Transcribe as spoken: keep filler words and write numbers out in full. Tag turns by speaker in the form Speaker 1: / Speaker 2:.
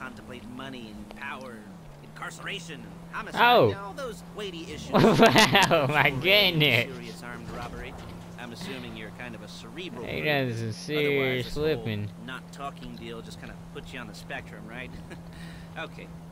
Speaker 1: contemplate money and power, incarceration, and homicide.
Speaker 2: Oh.
Speaker 1: You know, all those weighty issues.
Speaker 2: Wow, my goodness.
Speaker 1: Serious armed robbery. I'm assuming you're kind of a cerebral.
Speaker 2: He
Speaker 1: person.
Speaker 2: does some serious
Speaker 1: Otherwise, this whole
Speaker 2: flipping.
Speaker 1: not talking deal just kind of puts you on the spectrum, right? Okay,